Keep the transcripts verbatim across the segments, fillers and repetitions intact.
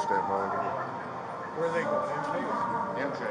step on it. Where are they going? M J?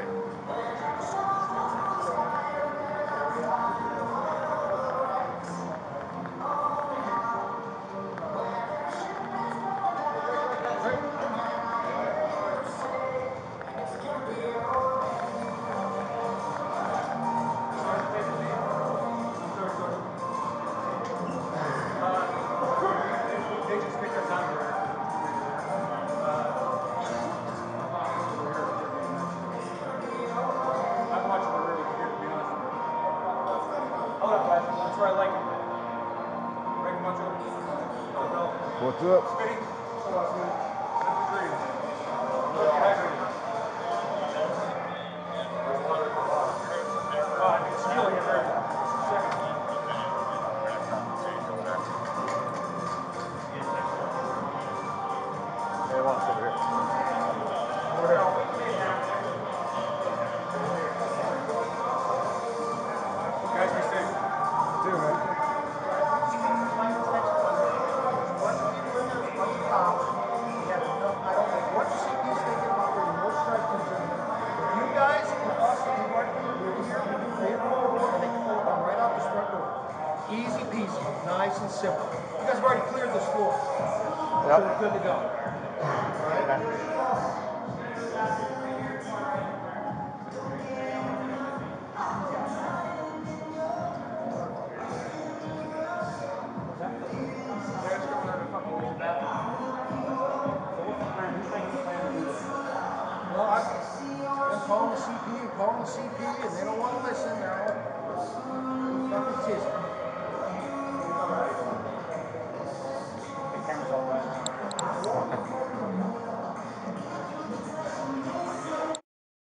M J. What's up? Hey, watch over here. Over here. Guys, be safe. Do, man. Easy peasy, nice and simple. You guys have already cleared this floor. Yep. So we're good to go. All right. Well, I'm calling the C P and calling the C P, and they don't want to listen now. Fucking tizzy.